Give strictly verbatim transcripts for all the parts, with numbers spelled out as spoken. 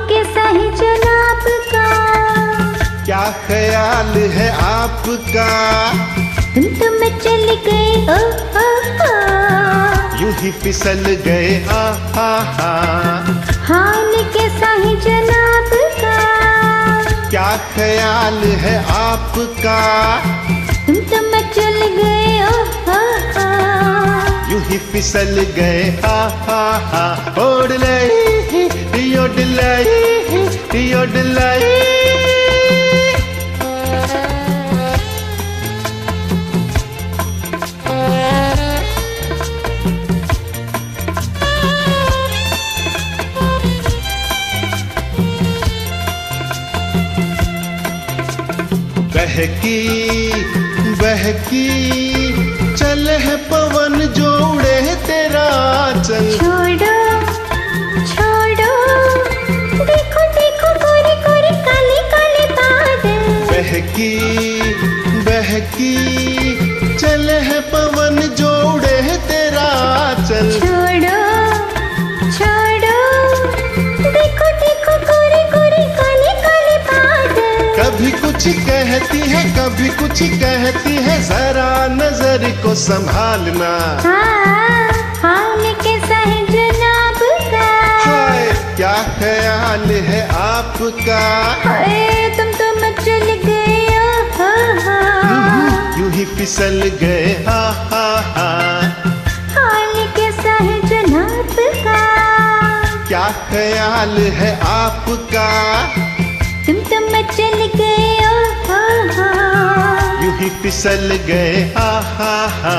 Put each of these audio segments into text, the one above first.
कैसा है जनाब का? क्या ख्याल है आपका? तुम तो मचल गए ओ ओ ओ, यूं ही फिसल गए आ हा हा। हाल कैसा है जनाब का? क्या ख्याल है आपका? तुम तो मचल गए ओ ओ ओ, यूं ही फिसल गए हा हा हा। ओडलाई ओडलाई ओडलाई। बहकी बहकी चल है पवन जो उड़े है तेरा चल। छोड़ो छोड़ो, देखो देखो कोरे कोरे काले काले बादल। बहकी बहकी चल है पवन जो उड़े है तेरा चल। छोड़ो छोड़ो, देखो देखो कोरे कोरे काले काले बादल। कभी कुछ कहती है कभी कुछ कहती है, जरा नजर को संभालना। हाँ, हाल कैसा है जनाब का? हाय क्या ख्याल है आपका? हाय तुम तो मचल गए ओ हो हो, यूं ही फिसल गए हा हा हा। हाल कैसा है जनाब का? क्या ख्याल है आपका? तुम तो मचल गए ओ हो हो, यूं ही फिसल गए हा हा हा।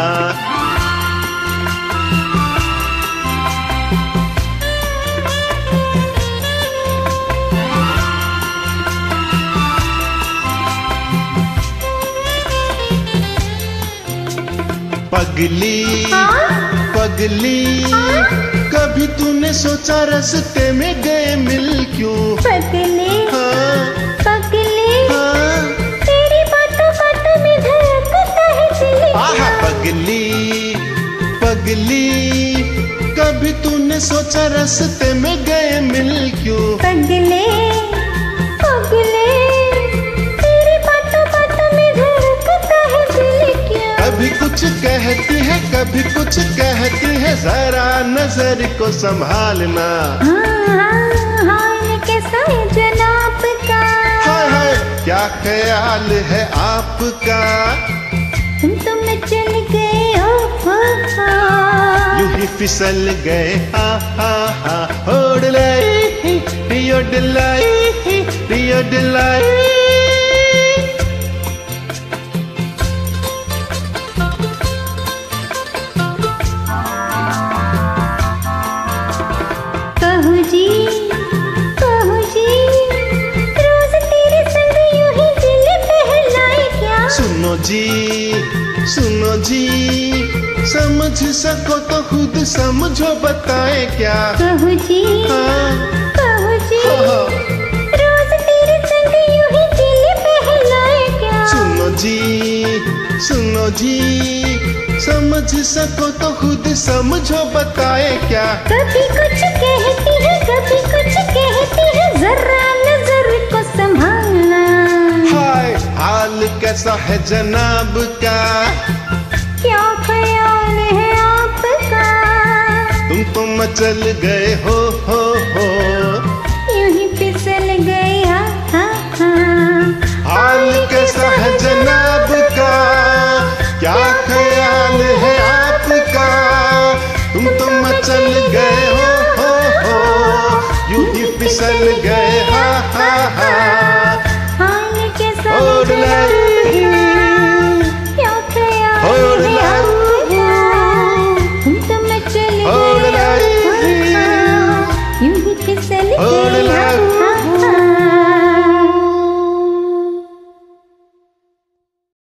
पगली पगली कभी तूने सोचा रास्ते में गए मिल क्यों? पगले हाँ पगले, हाँ तेरी बातों बातों में धड़कता है दिल। आहा पगली पगली कभी तूने सोचा रास्ते में गए मिल क्यों? पगले पगले, तेरी बातों बातों में धड़कता है दिल क्यों? कभी कुछ कहती है कभी कुछ कहती है, जरा नजर को संभालना। हाँ, हाल कैसा है जनाब का? हाय हाय क्या ख्याल है आपका? तुम तो मचल गए ओ हो हो, यूं ही फिसल गए हा हा हा। ओडलाई ओडलाई ओडलाई। कहू जी कहू जी, रोज तेरे संग यूं ही दिल बहलाए क्या? सुनो जी सुनो जी, समझ सको तो खुद समझो बताए क्या? कहू जी हाँ कहू जी, हाँ। रोज तेरे संग यूं ही दिल बहलाए क्या? सुनो जी सुनो जी, समझ सको तो खुद समझो बताए क्या? कभी कुछ कहती है कभी कुछ कहती है, जरा नजर को संभालना। हाय हाल कैसा है जनाब का? क्या ख्याल है आपका? तुम तो मचल गए हो हो हो, यूं ही फिसल गए हा हा हा। हाल कैसा है जनाब का? क्या ख्याल है आपका? तुम तो मचल गए हो हो हो, यूं ही फिसल गए